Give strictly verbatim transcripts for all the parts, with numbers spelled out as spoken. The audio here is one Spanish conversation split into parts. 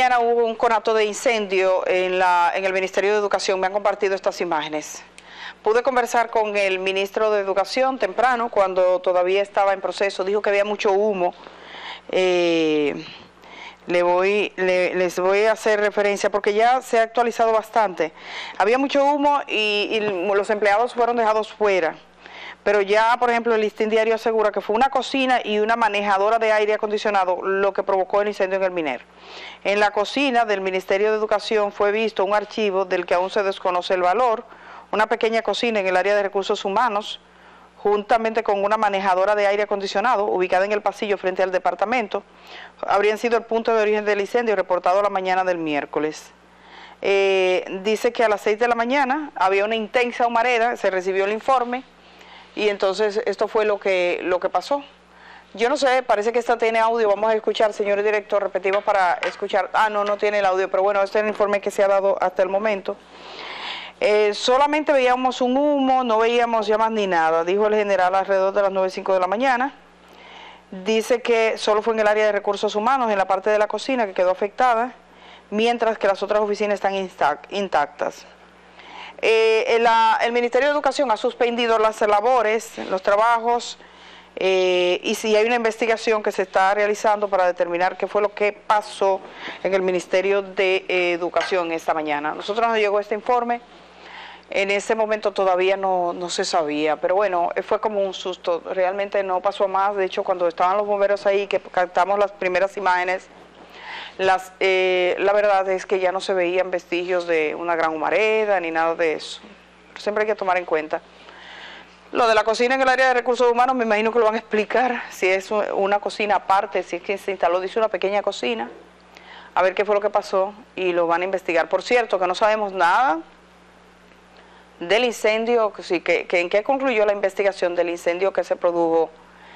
mañana hubo un conato de incendio en, la, en el Ministerio de Educación. Me han compartido estas imágenes. Pude conversar con el ministro de Educación temprano, cuando todavía estaba en proceso. Dijo que había mucho humo. Eh, le voy, le, les voy a hacer referencia porque ya se ha actualizado bastante. Había mucho humo y, y los empleados fueron dejados fuera. Pero ya, por ejemplo, el Listín Diario asegura que fue una cocina y una manejadora de aire acondicionado lo que provocó el incendio en el Miner. En la cocina del Ministerio de Educación fue visto un archivo del que aún se desconoce el valor, una pequeña cocina en el área de recursos humanos, juntamente con una manejadora de aire acondicionado, ubicada en el pasillo frente al departamento, habrían sido el punto de origen del incendio reportado la mañana del miércoles. Eh, dice que a las seis de la mañana había una intensa humareda, se recibió el informe, y entonces esto fue lo que, lo que pasó. Yo no sé, parece que esta tiene audio, vamos a escuchar, señor director, repetimos para escuchar. Ah, no, no tiene el audio, pero bueno, este es el informe que se ha dado hasta el momento. Eh, solamente veíamos un humo, no veíamos llamas ni nada, dijo el general alrededor de las nueve y cinco de la mañana. Dice que solo fue en el área de recursos humanos, en la parte de la cocina, que quedó afectada, mientras que las otras oficinas están intactas. Eh, la, el Ministerio de Educación ha suspendido las labores, los trabajos, eh, y si hay una investigación que se está realizando para determinar qué fue lo que pasó en el Ministerio de eh, Educación esta mañana. Nosotros nos llegó este informe, en ese momento todavía no, no se sabía, pero bueno, fue como un susto, realmente no pasó más. De hecho, cuando estaban los bomberos ahí, que captamos las primeras imágenes, Las, eh, la verdad es que ya no se veían vestigios de una gran humareda ni nada de eso. Pero siempre hay que tomar en cuenta. Lo de la cocina en el área de recursos humanos, me imagino que lo van a explicar, si es una cocina aparte, si es que se instaló, dice, una pequeña cocina, a ver qué fue lo que pasó y lo van a investigar. Por cierto, que no sabemos nada del incendio, que, que, que en qué concluyó la investigación del incendio que se produjo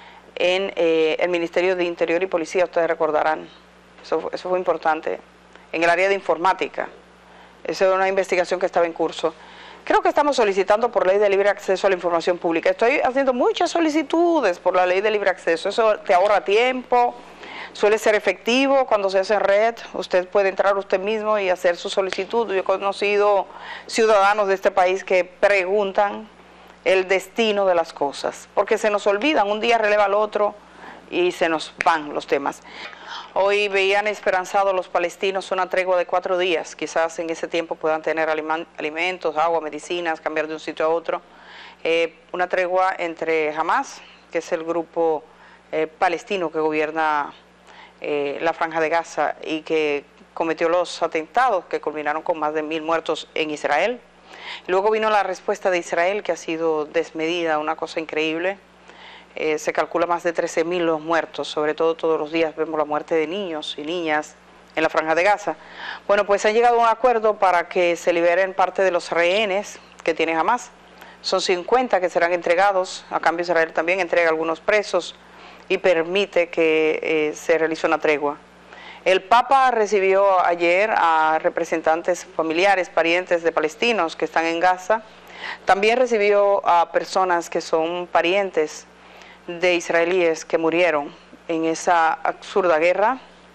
en eh, el Ministerio de Interior y Policía, ustedes recordarán. Eso, eso fue importante, en el área de informática. Esa era una investigación que estaba en curso. Creo que estamos solicitando por ley de libre acceso a la información pública. Estoy haciendo muchas solicitudes por la ley de libre acceso. Eso te ahorra tiempo, suele ser efectivo cuando se hace en red. Usted puede entrar usted mismo y hacer su solicitud. Yo he conocido ciudadanos de este país que preguntan el destino de las cosas, porque se nos olvidan, un día releva al otro y se nos van los temas. Hoy veían esperanzados los palestinos una tregua de cuatro días, quizás en ese tiempo puedan tener alimentos, agua, medicinas, cambiar de un sitio a otro. Eh, una tregua entre Hamas, que es el grupo eh, palestino que gobierna eh, la Franja de Gaza y que cometió los atentados que culminaron con más de mil muertos en Israel. Luego vino la respuesta de Israel, que ha sido desmedida, una cosa increíble. Eh, se calcula más de trece mil los muertos, sobre todo todos los días vemos la muerte de niños y niñas en la Franja de Gaza. Bueno, pues han llegado a un acuerdo para que se liberen parte de los rehenes que tiene Hamas. Son cincuenta que serán entregados, a cambio Israel también entrega algunos presos y permite que eh, se realice una tregua. El Papa recibió ayer a representantes familiares, parientes de palestinos que están en Gaza. También recibió a personas que son parientes de israelíes que murieron en esa absurda guerra.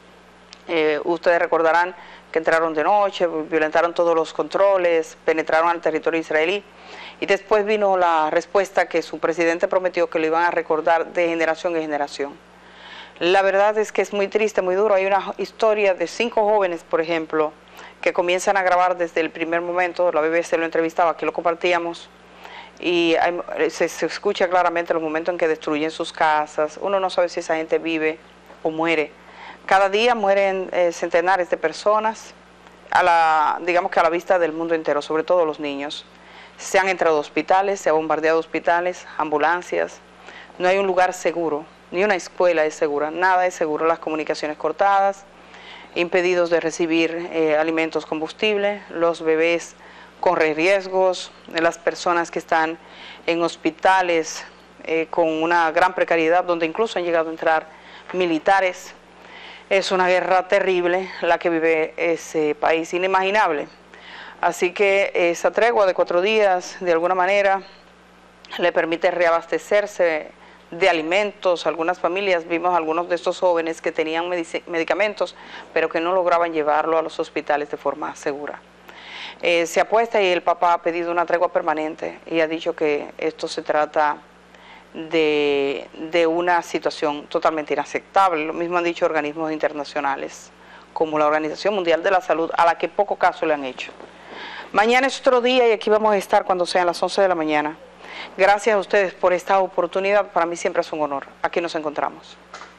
Eh, ustedes recordarán que entraron de noche, violentaron todos los controles, penetraron al territorio israelí y después vino la respuesta que su presidente prometió que lo iban a recordar de generación en generación. La verdad es que es muy triste, muy duro. Hay una historia de cinco jóvenes, por ejemplo, que comienzan a grabar desde el primer momento. La B B C lo entrevistaba, aquí lo compartíamos. Y hay, se, se escucha claramente los momentos en que destruyen sus casas. Uno no sabe si esa gente vive o muere. Cada día mueren eh, centenares de personas, a la, digamos que a la vista del mundo entero, sobre todo los niños. Se han entrado a hospitales, se han bombardeado hospitales, ambulancias. No hay un lugar seguro, ni una escuela es segura, nada es seguro. Las comunicaciones cortadas, impedidos de recibir eh, alimentos, combustible, los bebés corren riesgos, las personas que están en hospitales eh, con una gran precariedad, donde incluso han llegado a entrar militares. Es una guerra terrible la que vive ese país, inimaginable. Así que esa tregua de cuatro días, de alguna manera, le permite reabastecerse de alimentos. Algunas familias, vimos algunos de estos jóvenes que tenían medicamentos, pero que no lograban llevarlo a los hospitales de forma segura. Eh, se apuesta y el Papa ha pedido una tregua permanente y ha dicho que esto se trata de, de una situación totalmente inaceptable. Lo mismo han dicho organismos internacionales, como la Organización Mundial de la Salud, a la que poco caso le han hecho. Mañana es otro día y aquí vamos a estar cuando sean las once de la mañana. Gracias a ustedes por esta oportunidad, para mí siempre es un honor. Aquí nos encontramos.